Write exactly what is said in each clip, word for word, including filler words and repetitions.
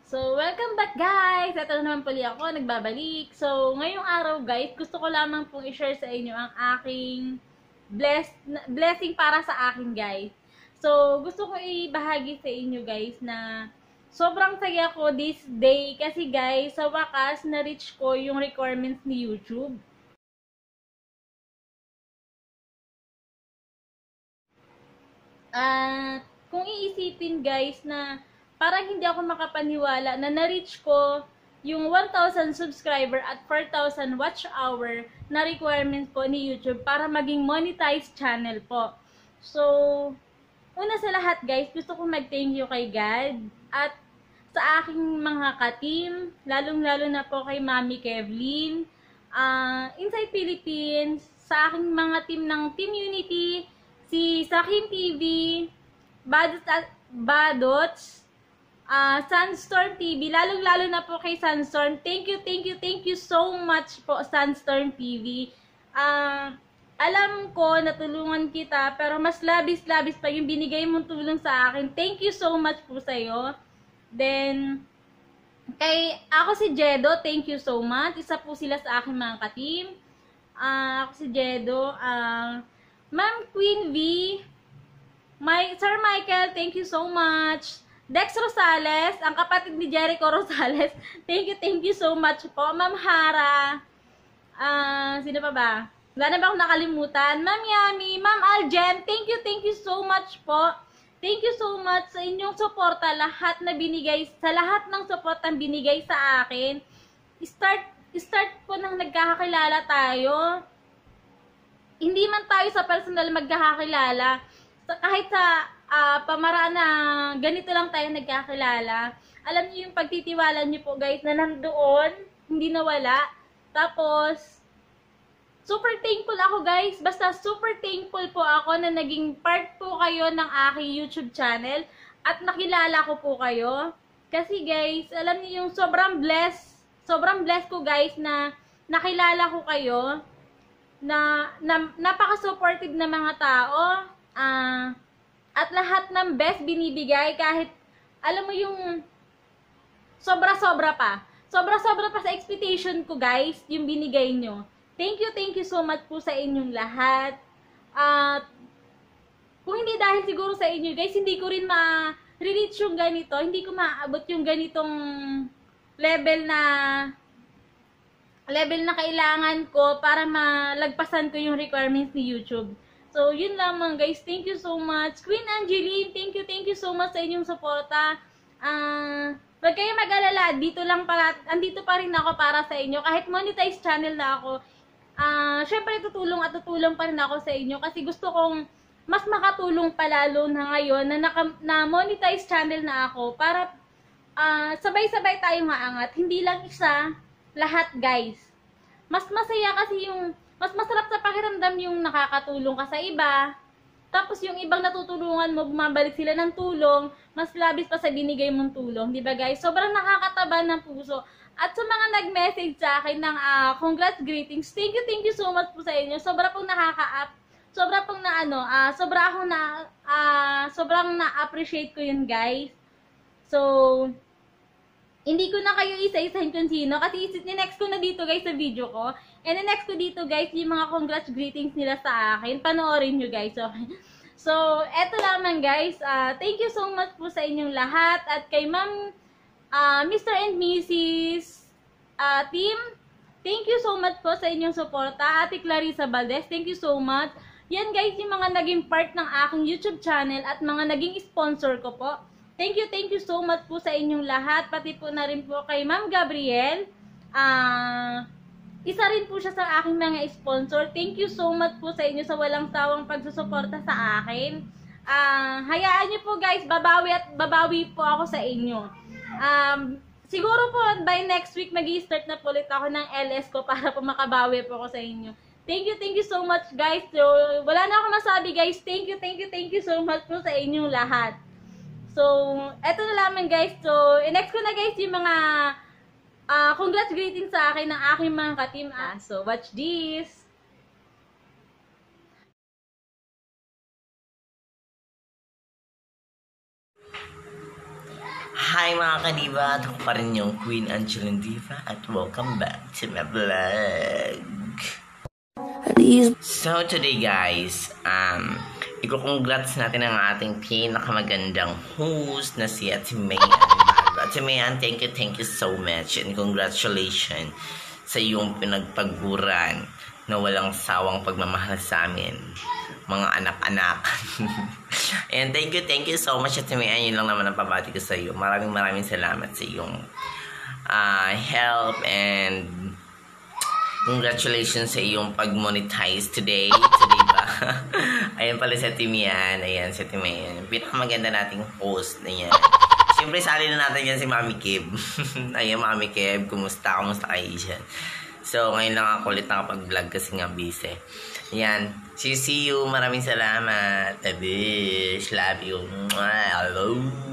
So, welcome back guys! Ito naman pali ako, nagbabalik. So, ngayong araw guys, gusto ko lamang pong i-share sa inyo ang aking bless, blessing para sa akin guys. So, gusto ko ibahagi sa inyo guys na sobrang saya ko this day kasi guys, sa wakas na-reach ko yung requirements ni YouTube. At uh, kung iisipin guys na parang hindi ako makapaniwala na na-reach ko yung one thousand subscriber at four thousand watch hour na requirements po ni YouTube para maging monetize channel po. So, una sa lahat guys, gusto ko mag-thank you kay God at sa aking mga ka-team, lalong-lalo na po kay Mami Kevlin, uh, Inside Philippines, sa aking mga team ng Team Unity, si Sakim T V, Badots, Badots uh, Sunstorm T V, lalong-lalo na po kay Sunstorm. Thank you, thank you, thank you so much po, Sunstorm T V. Uh, alam ko, natulungan kita, pero mas labis-labis pa yung binigay mong tulong sa akin. Thank you so much po sa'yo. Then, kay ako si Jedo, thank you so much. Isa po sila sa aking mga ka-team. Uh, ako si Jedo, uh, Ma'am Queen V, My, Sir Michael, thank you so much. Dex Rosales, ang kapatid ni Jericho Rosales, thank you, thank you so much po. Ma'am Hara, uh, sino pa ba? Wala na ba akong nakalimutan? Ma'am Yami, Ma'am Aljen, thank you, thank you so much po. Thank you so much sa inyong suporta, lahat na binigay, sa lahat ng support na binigay sa akin. Start, start po nang nagkakakilala tayo. Hindi man tayo sa personal magkakakilala, kahit sa uh, pamaraan na ganito lang tayo nagkakilala, alam niyo yung pagtitiwala niyo po guys na nandoon, hindi nawala. Tapos, super thankful ako guys, basta super thankful po ako na naging part po kayo ng aking YouTube channel at nakilala ko po kayo. Kasi guys, alam niyo yung sobrang blessed, sobrang blessed ko guys na nakilala ko kayo. Na, na napaka-supportive na mga tao, uh, at lahat ng best binibigay, kahit alam mo yung sobra-sobra pa sobra-sobra pa sa expectation ko guys, yung binigay nyo. Thank you, thank you so much po sa inyong lahat. At uh, kung hindi dahil siguro sa inyo guys, hindi ko rin ma-reach yung ganito, hindi ko maaabot yung ganitong level na level na kailangan ko para malagpasan ko yung requirements ni YouTube. So, yun lamang guys. Thank you so much. Queen Angeline, thank you, thank you so much sa inyong suporta. Ah, uh, wag kayo mag-alala, dito lang para, andito pa rin ako para sa inyo. Kahit monetize channel na ako, ah, uh, syempre tutulong at tutulong pa rin ako sa inyo kasi gusto kong mas makatulong palalo na ngayon na, naka, na monetize channel na ako para uh, sabay-sabay tayong maangat. Hindi lang isa, lahat guys. Mas masaya kasi yung, mas masarap sa pakiramdam yung nakakatulong ka sa iba. Tapos yung ibang natutulungan mo, bumabalik sila ng tulong, mas labis pa sa binigay mong tulong. Diba guys? Sobrang nakakataba ng puso. At sa mga nag-message sa akin ng uh, congrats, greetings, thank you, thank you so much po sa inyo. Sobra pong nakaka-up. Sobra pong na ano, uh, sobra akong na, uh, sobrang na-appreciate ko yun guys. So, hindi ko na kayo isa-isahin kung sino kasi ni-next ko na dito guys sa video ko. And the next ko dito guys yung mga congrats greetings nila sa akin. Panoorin nyo guys. Okay? So, eto lamang guys. Uh, thank you so much po sa inyong lahat. At kay Ma'am uh, Mister and Missus Uh, team, thank you so much po sa inyong suporta. Ate Clarissa Valdez, thank you so much. Yan guys yung mga naging part ng aking YouTube channel at mga naging sponsor ko po. Thank you, thank you so much po sa inyong lahat. Pati po na rin po kay Ma'am Gabriel. Ah, uh, isa rin po siya sa aking mga sponsor. Thank you so much po sa inyo sa walang sawang pagsusuporta sa akin. Ah, uh, hayaan niyo po guys, babawi at babawi po ako sa inyo. Um, siguro po by next week magi-start na po ulit ako ng L S ko para po makabawi po ako sa inyo. Thank you, thank you so much guys. So, wala na ako masabi guys. Thank you, thank you, thank you so much po sa inyong lahat. So, eto na lamang guys. So, next ko na guys yung mga uh, congrats greetings sa akin ng aking mga ka-team. Ah, so, watch this. Hi mga kadiva, ako pa rin yung Queen Angeline Diva at welcome back to my vlog. So today guys, um, iko-congrats natin ang ating pinakamagandang host na si Ate Mayan. Ate Mayan, thank you, thank you so much and congratulations sa iyong pinagpagburan na walang sawang pagmamahal sa amin, mga anak-anak. And thank you, thank you so much Ate Mayan. Yun lang naman ang pabati ko sa iyo. Maraming maraming salamat sa iyong uh, help and congratulations sa iyong pag-monetize today. Today ba? Ayan pala si Ate Mayan. Ayan si Ate Mayan. Pinakamaganda nating host na yan. Siyempre, sali na natin yan si Mami Keb. Ayan, Mami Keb. Kumusta? Kumusta kayo dyan? So, ngayon lang ako ulit nakapag-vlog kasi nga busy. Ayan. See you, see you. Maraming salamat. Tabish. Love you. Hello.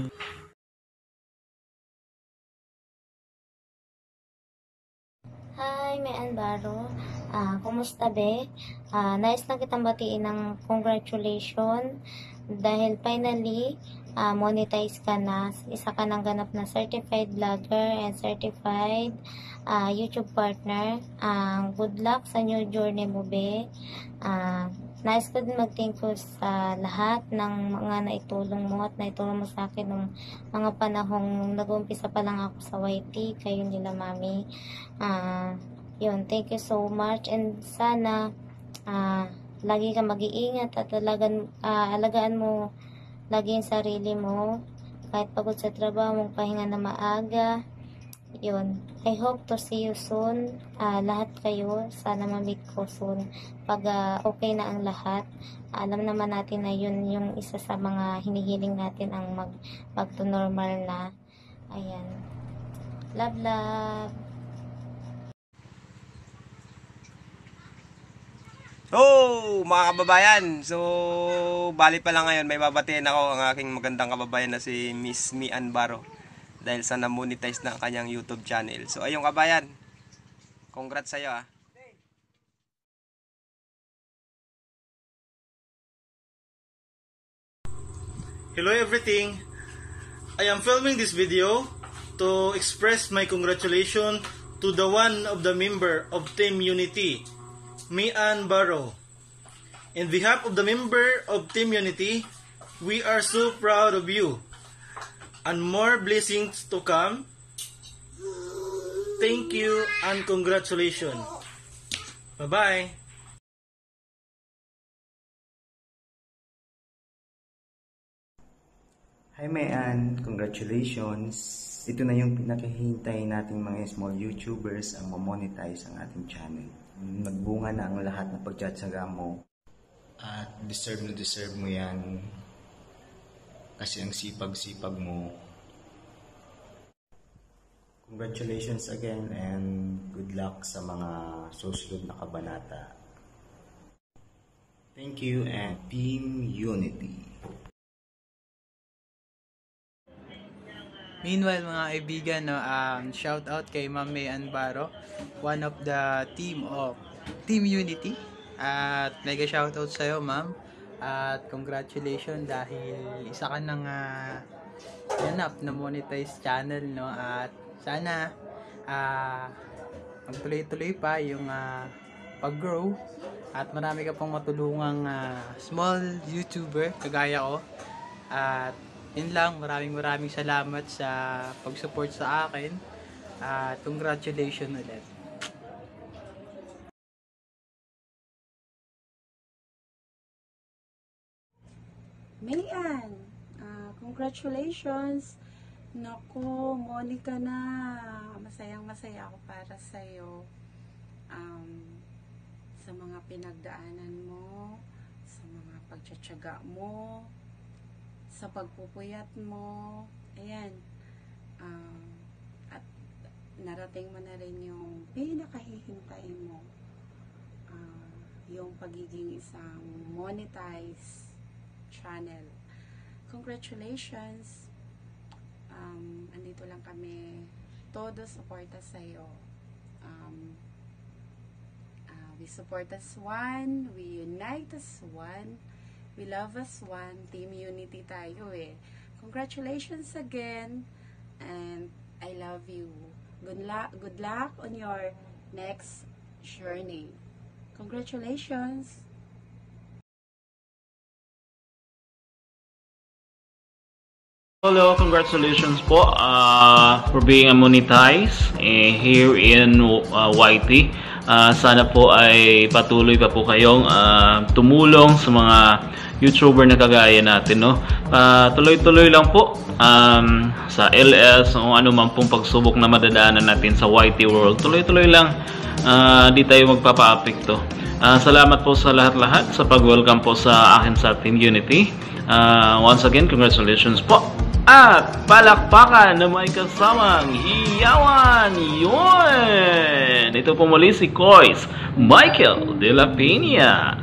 Hi, may Anbaro. Ah, kumusta be? Ah, nais lang kitang batiin ng congratulations dahil finally ah, monetize ka na. Isa ka ng ganap na certified vlogger and certified ah, YouTube partner. Ah, good luck sa new journey mo be. Ah, nais ko din mag-thank you sa lahat ng mga naitulong mo at naitulong mo sa akin ng mga panahong nag-uumpisa pa lang ako sa Y T, kayo nila mami. Ah, yun, thank you so much and sana ah, lagi ka mag-iingat at alagaan, ah, alagaan mo lagi yung sarili mo kahit pagod sa trabaho mong pahinga na maaga. Yun, I hope to see you soon. Ah, lahat kayo sana ma-meet ko soon pag ah, okay na ang lahat. Alam naman natin na yun yung isa sa mga hinihiling natin ang mag back to normal na. Ayan, love love. Oh, mga kababayan. So, bali pa lang ngayon, may babatiin ako ang aking magandang kababayan na si Miss Mian Baro dahil sa na-monetize na kanyang YouTube channel. So, ayun kabayan. Congrats sa'yo ah. Hello everything. I am filming this video to express my congratulations to the one of the member of Team Unity, Mian Baro. In behalf of the member of Team Unity, we are so proud of you and more blessings to come. Thank you and congratulations. Bye-bye. Hi Mayan, congratulations! Ito na yung pinakahihintay nating mga small YouTubers ang mamonetize ang ating channel. Nagbunga na ang lahat na pagtsatsaga mo at deserve na deserve mo yan kasi ang sipag-sipag mo. Congratulations again and good luck sa mga susunod na kabanata. Thank you and Team Unity. Meanwhile mga kaibigan, no, um, shout out kay Ma'am Mayan Baro, one of the team of Team Unity. At mega shout out sa'yo ma'am. At congratulations dahil isa ka ng uh, ganap na monetize channel, no. At sana uh, magtuloy-tuloy pa yung uh, pag-grow at marami ka pang matulungang uh, small YouTuber kagaya ko. At yun lang, maraming maraming salamat sa pag-support sa akin at congratulations ulit. Mayan, uh, congratulations. Naku, Monica na. Masayang masaya ako para sa'yo. Um, sa mga pinagdaanan mo, sa mga pagtsatsaga mo, sa pagpupuyat mo, ayan, um, at narating mo na rin yung pinakahihintay mo, uh, yung pagiging isang monetize channel. Congratulations. Um, andito lang kami, todo suporta sa'yo. Um, uh, we support as one, we unite as one, we love as one, Team Unity tayo eh. Congratulations again. and I love you. Good luck, good luck on your next journey. Congratulations! Hello, congratulations po uh, for being a monetize eh, here in uh, Y T. Uh, sana po ay patuloy pa po kayong uh, tumulong sa mga YouTuber na kagaya natin, no? Uh, tuloy-tuloy lang po um, sa L S o ano man pong pagsubok na madadaanan natin sa Y T world. Tuloy-tuloy lang, uh, di tayo magpapa-apekto. Uh, salamat po sa lahat-lahat sa pag-welcome po sa akin sa Team Unity. Uh, once again, congratulations po. At palakpakan na may kasamang hiyawan. Yun! Ito po muli si Kois Michael de la Peña.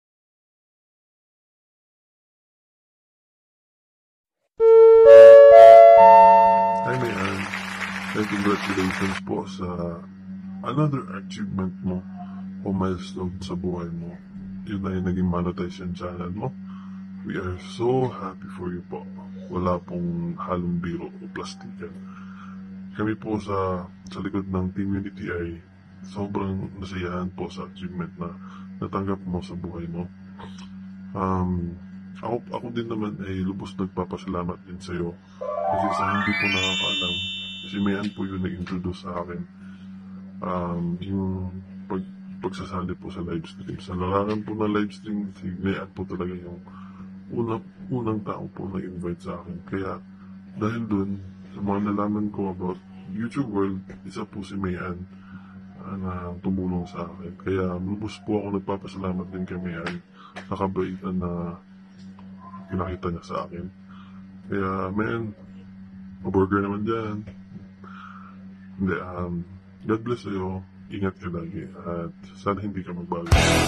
Hi, Mayan. And congratulations po sa another achievement mo o milestone sa buhay mo. Yun ay naging monetize yung channel mo. We are so happy for you po. Wala pong halong biro o plastikan. Kami po sa, sa likod ng Team Unity ay sobrang nasiyahan po sa achievement na natanggap mo sa buhay mo. Um, ako, ako din naman ay lubos nagpapasalamat din sa iyo. Kasi sa hindi po nakakaalam, si Mayan po yung nag-introduce sa akin. Um, yung pag, pagsasali po sa live stream. Sa larangan po ng live stream, si Mayan po talaga yung unang, unang tao po nag-invite sa akin. Kaya dahil dun, sa mga nalaman ko about YouTube world, isa po si Mayan uh, na tumulong sa akin. Kaya lubos po ako nagpapasalamat din kay Mayan sa kabaitan na pinakita niya sa akin. Kaya Mayan, maburger naman dyan. Hindi, um, God bless sa'yo. Ingat ka lagi at sana hindi ka magbago.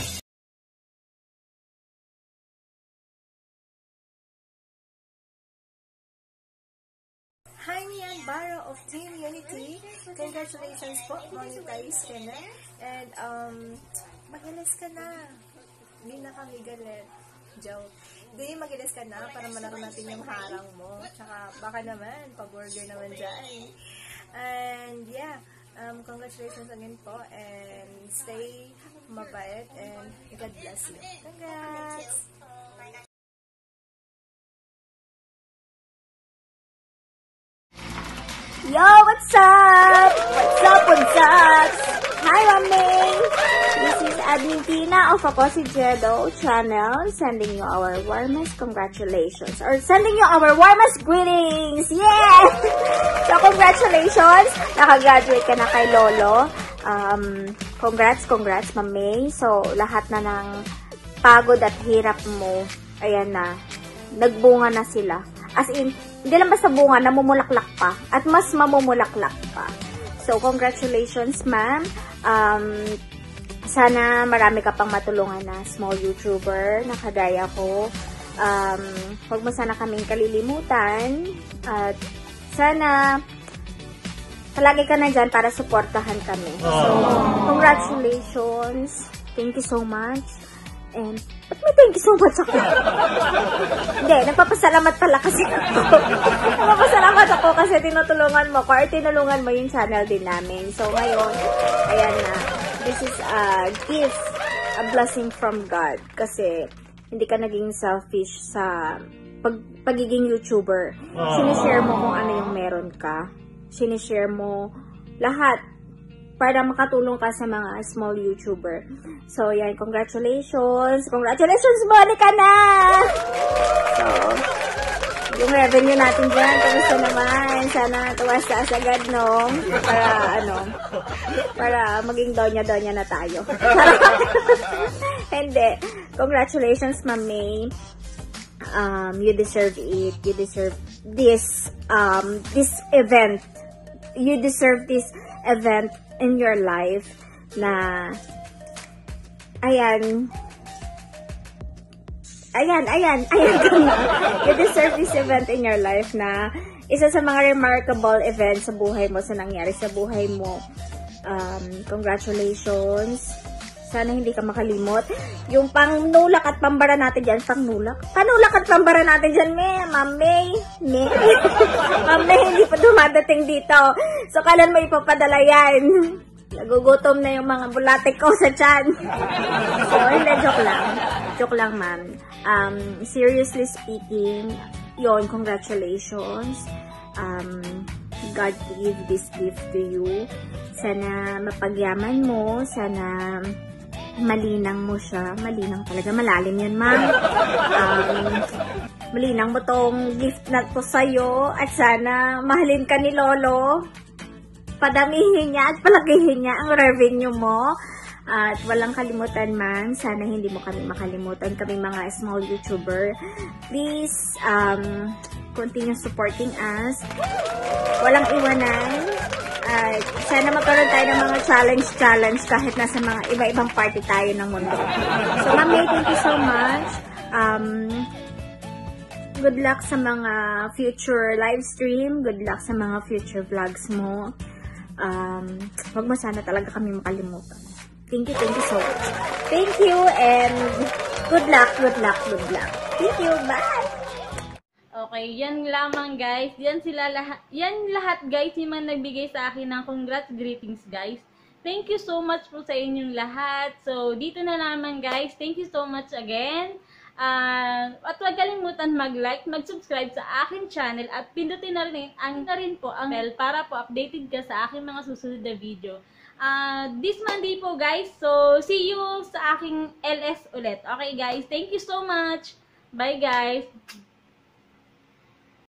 Hi, Mian Barro of Team Unity. Congratulations po, monetize ka na. And, um, magalas ka na. Hindi na kami galit. Joke. Hindi, magilas ka na para malaro natin yung harang mo. Tsaka, baka naman, pag-burger naman dyan. And, yeah, um, congratulations again po. And, stay mabait. And, God bless you. Congrats! Yo, what's up? What's up, what's up? Hi, Mami! This is Admin Tina of Apositiedo channel sending you our warmest congratulations or sending you our warmest greetings! Yeah! So, congratulations! Nakagraduate ka na kay Lolo. Um, congrats, congrats, Mami. So, lahat na ng pagod at hirap mo, ayan na, nagbunga na sila. As in, hindi lang basta bunga, namumulaklak pa. At mas mamumulaklak pa. So, congratulations, ma'am. Um, sana marami ka pang matulungan na small YouTuber na kagaya ko. Um, huwag mo sana kaming kalilimutan. At sana palagi ka na dyan para supportahan kami. So, congratulations. Thank you so much. And, ba't may thank you so much ako? Hindi, nagpapasalamat pala kasi ako. Nagpapasalamat ako kasi tinutulungan mo ko or tinulungan mo yung channel din namin. So, ngayon, ayan na. This is a gift, a blessing from God. Kasi, hindi ka naging selfish sa pag, pagiging YouTuber. Sinishare mo kung ano yung meron ka. Sinishare mo lahat para makatulong ka sa mga small YouTuber. So, yan. Congratulations! Congratulations, Monica na! So, yung revenue natin dyan, kamusta naman? Sana tuwas-taas agad, no? Para, ano, para maging donya-donya na tayo. Hindi. Congratulations, Mami. Um, you deserve it. You deserve this, um, this event. You deserve this event in your life na ayan ayan, ayan, ayan ka na. You deserve this event in your life na isa sa mga remarkable events sa buhay mo, sa nangyari sa buhay mo. Um, congratulations. Sana hindi ka makalimot. Yung pangnulak at pambara natin dyan, pangnulak? Panulak at pambara natin dyan, me, ma'am-may, me. Ma'am-may, hindi pa dumadating dito. So, kailan mo ipapadala yan? Nagugutom na yung mga bulate ko sa tiyan. So, hindi, joke lang. Joke lang, ma'am. Um, seriously speaking, yon, congratulations. Um, God gave this gift to you. Sana mapagyaman mo. Sana malinang mo siya. Malinang talaga. Malalim yan, ma'am. Um, malinang mo tong gift na to sa'yo. At sana mahalin ka ni Lolo. Padamihin niya at palakihin niya ang revenue mo. At walang kalimutan, man. Sana hindi mo kami makalimutan. Kami mga small YouTuber. Please, um, continue supporting us. Walang iwanan. At sana magkaroon tayo ng mga challenge-challenge kahit nasa mga iba-ibang party tayo ng mundo. So, Ma'am May, thank you so much. Um, good luck sa mga future live stream. Good luck sa mga future vlogs mo. Um, wag mo sana talaga kami makalimutan. Thank you, thank you so much. Thank you and good luck, good luck, good luck. Thank you, bye! Okay, yan lamang guys. Yan sila lahat. Yan lahat guys yung mga nagbigay sa akin ng congrats greetings guys. Thank you so much po sa inyong lahat. So, dito na naman guys. Thank you so much again. Uh, at huwag kalimutan mag-like, mag-subscribe sa aking channel at pindutin na rin, ang, na rin po ang bell para po updated ka sa aking mga susunod na video. Uh, this Monday po guys. So, see you sa aking L S ulit. Okay guys, thank you so much. Bye guys.